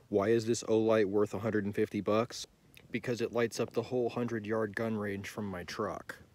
Why is this Olight worth 150 bucks? Because it lights up the whole 100-yard gun range from my truck.